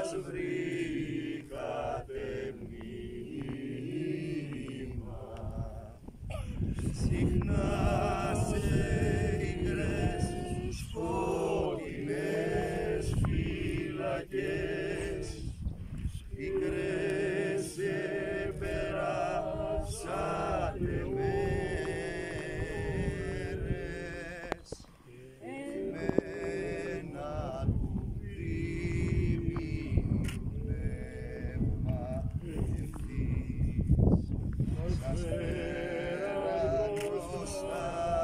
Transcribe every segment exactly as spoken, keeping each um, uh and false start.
σας βρήκατε μνήμα. Συχνά σε υγρές σκότεινες φύλακες πικρές σε περάσατε μέρες εμένα του δίμη πνεύμα ευθύς σας φέρα μπροστά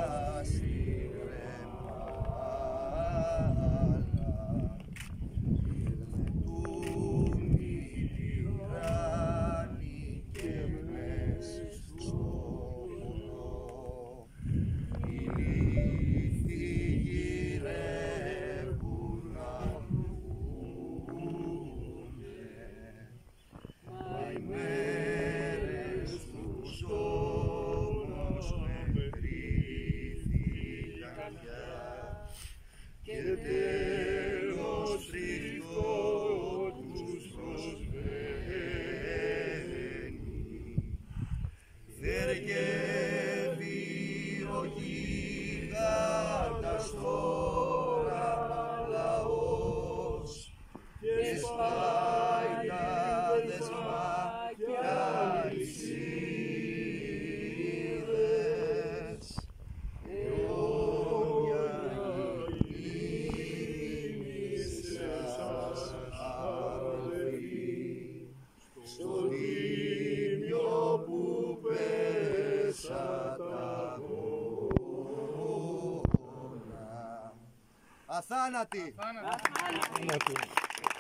και τέλος τριχτό τους προσβαίνει. Θερκεύει ο γίγαντας τώρα λαός και σπάει τα δεσμά κι αλυσίδες. Στον ήλιο που πέσα τα γόνα. Αθάνατη! Αθάνατη!